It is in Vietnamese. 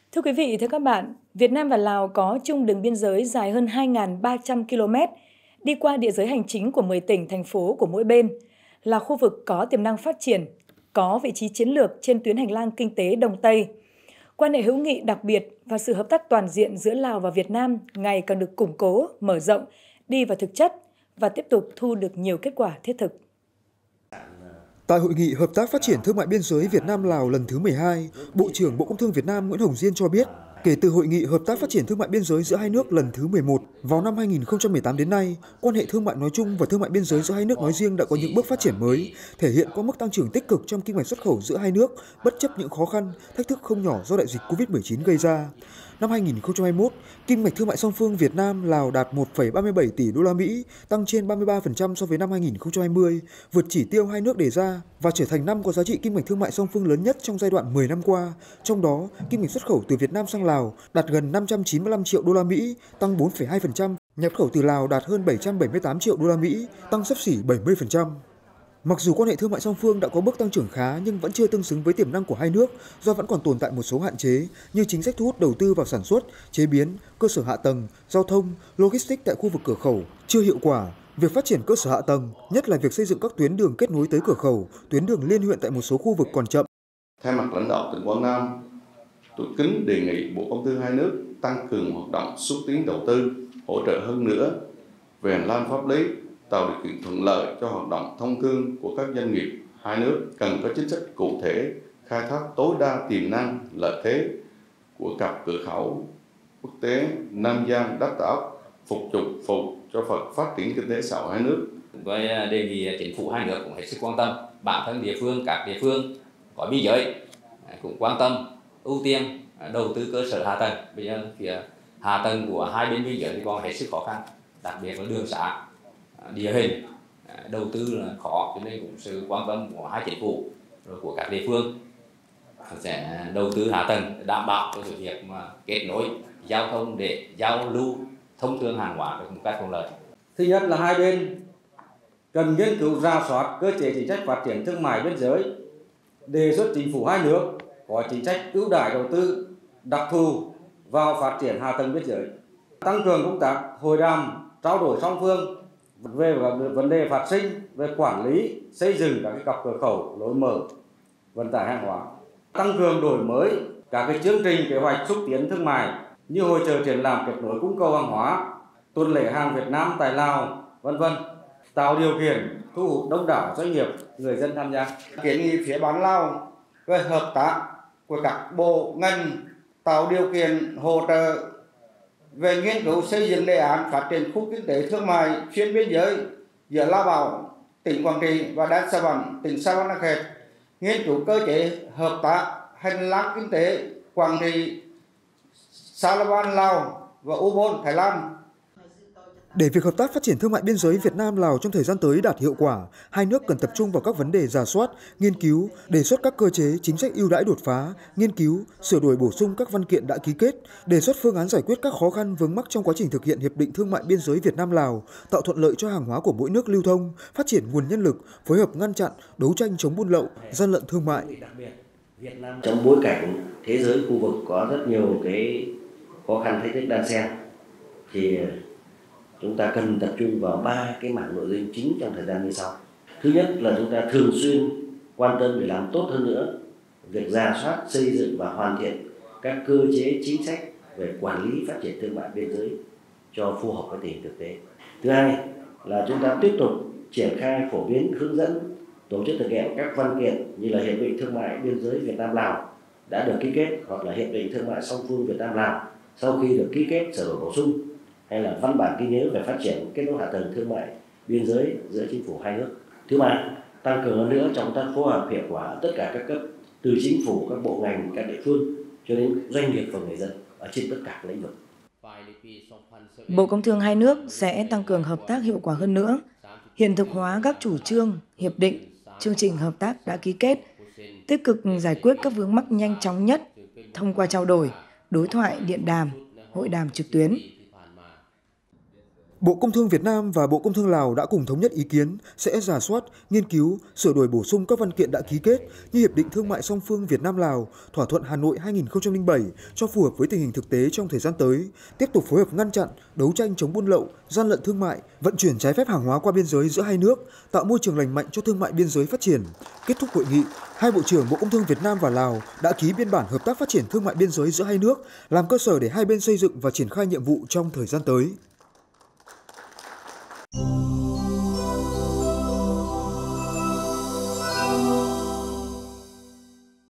Thưa quý vị, thưa các bạn, Việt Nam và Lào có chung đường biên giới dài hơn 2.300 km, đi qua địa giới hành chính của 10 tỉnh, thành phố của mỗi bên, là khu vực có tiềm năng phát triển, có vị trí chiến lược trên tuyến hành lang kinh tế Đông Tây. Quan hệ hữu nghị đặc biệt và sự hợp tác toàn diện giữa Lào và Việt Nam ngày càng được củng cố, mở rộng, đi vào thực chất và tiếp tục thu được nhiều kết quả thiết thực. Tại Hội nghị Hợp tác Phát triển Thương mại Biên giới Việt Nam-Lào lần thứ 12, Bộ trưởng Bộ Công Thương Việt Nam Nguyễn Hồng Diên cho biết, kể từ Hội nghị Hợp tác Phát triển Thương mại Biên giới giữa hai nước lần thứ 11 vào năm 2018 đến nay, quan hệ thương mại nói chung và thương mại biên giới giữa hai nước nói riêng đã có những bước phát triển mới, thể hiện có mức tăng trưởng tích cực trong kim ngạch xuất khẩu giữa hai nước, bất chấp những khó khăn, thách thức không nhỏ do đại dịch Covid-19 gây ra. Năm 2021, kim ngạch thương mại song phương Việt Nam-Lào đạt 1,37 tỷ đô la Mỹ, tăng trên 33% so với năm 2020, vượt chỉ tiêu hai nước đề ra và trở thành năm có giá trị kim ngạch thương mại song phương lớn nhất trong giai đoạn 10 năm qua. Trong đó, kim ngạch xuất khẩu từ Việt Nam sang Lào đạt gần 595 triệu đô la Mỹ, tăng 4,2%, nhập khẩu từ Lào đạt hơn 778 triệu đô la Mỹ, tăng xấp xỉ 70%. Mặc dù quan hệ thương mại song phương đã có bước tăng trưởng khá nhưng vẫn chưa tương xứng với tiềm năng của hai nước do vẫn còn tồn tại một số hạn chế như chính sách thu hút đầu tư vào sản xuất, chế biến, cơ sở hạ tầng, giao thông, logistics tại khu vực cửa khẩu chưa hiệu quả. Việc phát triển cơ sở hạ tầng, nhất là việc xây dựng các tuyến đường kết nối tới cửa khẩu, tuyến đường liên huyện tại một số khu vực còn chậm. Thay mặt lãnh đạo tỉnh Quảng Nam, tôi kính đề nghị Bộ Công Thương hai nước tăng cường hoạt động xúc tiến đầu tư, hỗ trợ hơn nữa về hành lang pháp lý, tạo điều kiện thuận lợi cho hoạt động thông thương của các doanh nghiệp hai nước, cần có chính sách cụ thể khai thác tối đa tiềm năng lợi thế của cặp cửa khẩu quốc tế Nam Giang Đắc Tả phục cho phát triển kinh tế xã hội hai nước. Tôi đề nghị chính phủ hai nước cũng hết sức quan tâm, bản thân các địa phương có biên giới cũng quan tâm ưu tiên đầu tư cơ sở hạ tầng. Bây giờ thì hạ tầng của hai bên biên giới thì còn hết sức khó khăn, đặc biệt là đường xá, địa hình, đầu tư là khó, cho nên cũng sự quan tâm của hai chính phủ rồi của các địa phương sẽ đầu tư hạ tầng đảm bảo cho việc mà kết nối giao thông để giao lưu thông thương hàng hóa được một cách thuận lợi. Thứ nhất là hai bên cần nghiên cứu rà soát cơ chế chính sách phát triển thương mại biên giới, đề xuất chính phủ hai nước có chính sách ưu đãi đầu tư đặc thù vào phát triển hạ tầng biên giới, tăng cường công tác hội đàm trao đổi song phương về vấn đề phát sinh về quản lý xây dựng các cặp cửa khẩu lối mở vận tải hàng hóa, tăng cường đổi mới các chương trình kế hoạch xúc tiến thương mại như hội chợ triển lãm kết nối cung cầu hàng hóa, tuần lễ hàng Việt Nam tại Lào, vân vân, tạo điều kiện thu hút đông đảo doanh nghiệp, người dân tham gia. Kiến nghị phía bán Lào về hợp tác của các bộ ngành tạo điều kiện hỗ trợ về nghiên cứu xây dựng đề án phát triển khu kinh tế thương mại xuyên biên giới giữa Lao Bảo, tỉnh Quảng Trị và Đan Sa Văn, tỉnh Sa Văn Khẹt, nghiên cứu cơ chế hợp tác hành lang kinh tế Quảng Trị, Sa Van Lào và Ubon Thái Lan. Để việc hợp tác phát triển thương mại biên giới Việt Nam-Lào trong thời gian tới đạt hiệu quả, hai nước cần tập trung vào các vấn đề rà soát, nghiên cứu, đề xuất các cơ chế, chính sách ưu đãi đột phá, nghiên cứu, sửa đổi bổ sung các văn kiện đã ký kết, đề xuất phương án giải quyết các khó khăn vướng mắc trong quá trình thực hiện Hiệp định Thương mại Biên giới Việt Nam-Lào, tạo thuận lợi cho hàng hóa của mỗi nước lưu thông, phát triển nguồn nhân lực, phối hợp ngăn chặn, đấu tranh chống buôn lậu, gian lận thương mại. Trong bối cảnh thế giới khu vực có rất nhiều cái khó khăn thách thức đan xen, thì chúng ta cần tập trung vào 3 cái mảng nội dung chính trong thời gian như sau. Thứ nhất là chúng ta thường xuyên quan tâm để làm tốt hơn nữa việc rà soát, xây dựng và hoàn thiện các cơ chế chính sách về quản lý phát triển thương mại biên giới cho phù hợp với tình hình thực tế. Thứ hai là chúng ta tiếp tục triển khai phổ biến, hướng dẫn, tổ chức thực hiện các văn kiện như là Hiệp định Thương mại Biên giới Việt Nam-Lào đã được ký kết, hoặc là Hiệp định Thương mại song phương Việt Nam-Lào sau khi được ký kết sửa đổi bổ sung, hay là văn bản ghi nhớ về phát triển kết nối hạ tầng thương mại biên giới giữa chính phủ hai nước. Thứ ba, tăng cường hơn nữa trong công tác phối hợp hiệu quả tất cả các cấp, từ chính phủ, các bộ ngành, các địa phương cho đến doanh nghiệp và người dân ở trên tất cả các lĩnh vực. Bộ Công Thương hai nước sẽ tăng cường hợp tác hiệu quả hơn nữa, hiện thực hóa các chủ trương, hiệp định, chương trình hợp tác đã ký kết, tích cực giải quyết các vướng mắc nhanh chóng nhất thông qua trao đổi, đối thoại điện đàm, hội đàm trực tuyến. Bộ Công Thương Việt Nam và Bộ Công Thương Lào đã cùng thống nhất ý kiến sẽ rà soát, nghiên cứu, sửa đổi bổ sung các văn kiện đã ký kết như Hiệp định Thương mại song phương Việt Nam-Lào, Thỏa thuận Hà Nội 2007 cho phù hợp với tình hình thực tế trong thời gian tới, tiếp tục phối hợp ngăn chặn, đấu tranh chống buôn lậu, gian lận thương mại, vận chuyển trái phép hàng hóa qua biên giới giữa hai nước, tạo môi trường lành mạnh cho thương mại biên giới phát triển. Kết thúc hội nghị, hai Bộ trưởng Bộ Công Thương Việt Nam và Lào đã ký biên bản hợp tác phát triển thương mại biên giới giữa hai nước, làm cơ sở để hai bên xây dựng và triển khai nhiệm vụ trong thời gian tới.